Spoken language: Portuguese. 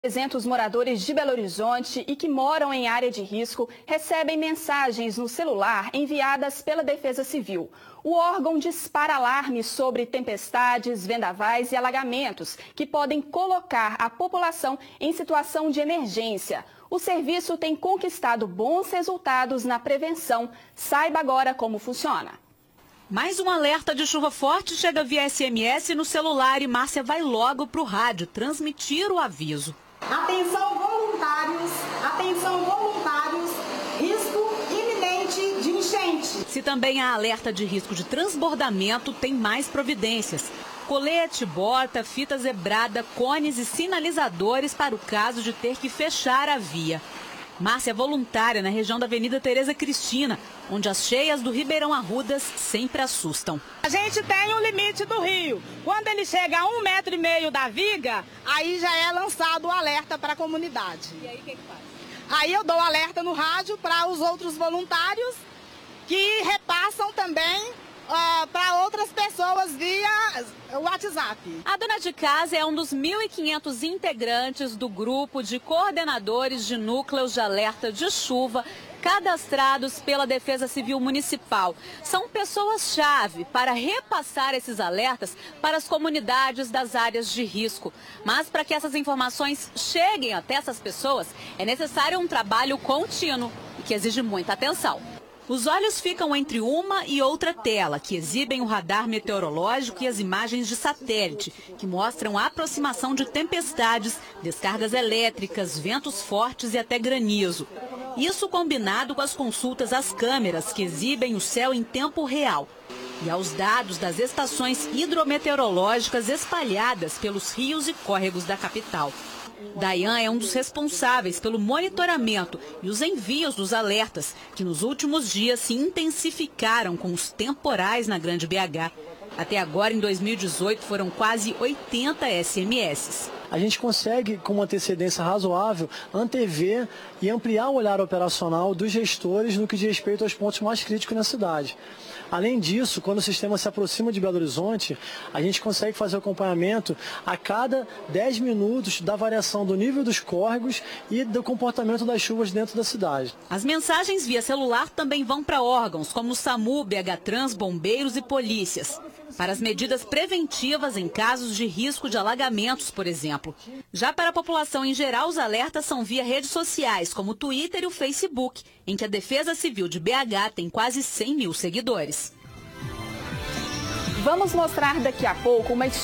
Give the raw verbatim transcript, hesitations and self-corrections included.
trezentos moradores de Belo Horizonte e que moram em área de risco recebem mensagens no celular enviadas pela Defesa Civil. O órgão dispara alarmes sobre tempestades, vendavais e alagamentos que podem colocar a população em situação de emergência. O serviço tem conquistado bons resultados na prevenção. Saiba agora como funciona. Mais um alerta de chuva forte chega via S M S no celular e Márcia vai logo para o rádio transmitir o aviso. Atenção voluntários, atenção voluntários, risco iminente de enchente. Se também há alerta de risco de transbordamento, tem mais providências. Colete, bota, fita zebrada, cones e sinalizadores para o caso de ter que fechar a via. Márcia é voluntária na região da Avenida Tereza Cristina, onde as cheias do Ribeirão Arrudas sempre assustam. A gente tem o limite do rio. Quando ele chega a um metro e meio da viga, aí já é lançado o alerta para a comunidade. E aí o que que faz? Aí eu dou alerta no rádio para os outros voluntários que repassam também uh, para outras pessoas via WhatsApp. A dona de casa é um dos mil e quinhentos integrantes do grupo de coordenadores de núcleos de alerta de chuva cadastrados pela Defesa Civil Municipal. São pessoas-chave para repassar esses alertas para as comunidades das áreas de risco. Mas para que essas informações cheguem até essas pessoas, é necessário um trabalho contínuo e que exige muita atenção. Os olhos ficam entre uma e outra tela, que exibem o radar meteorológico e as imagens de satélite, que mostram a aproximação de tempestades, descargas elétricas, ventos fortes e até granizo. Isso combinado com as consultas às câmeras, que exibem o céu em tempo real, e aos dados das estações hidrometeorológicas espalhadas pelos rios e córregos da capital. Dayan é um dos responsáveis pelo monitoramento e os envios dos alertas, que nos últimos dias se intensificaram com os temporais na Grande B H. Até agora, em dois mil e dezoito, foram quase oitenta S M S. A gente consegue, com uma antecedência razoável, antever e ampliar o olhar operacional dos gestores no que diz respeito aos pontos mais críticos na cidade. Além disso, quando o sistema se aproxima de Belo Horizonte, a gente consegue fazer o acompanhamento a cada dez minutos da variação do nível dos córregos e do comportamento das chuvas dentro da cidade. As mensagens via celular também vão para órgãos como o SAMU, B H Trans, bombeiros e polícias, para as medidas preventivas em casos de risco de alagamentos, por exemplo. Já para a população em geral, os alertas são via redes sociais, como o Twitter e o Facebook, em que a Defesa Civil de B H tem quase cem mil seguidores. Vamos mostrar daqui a pouco uma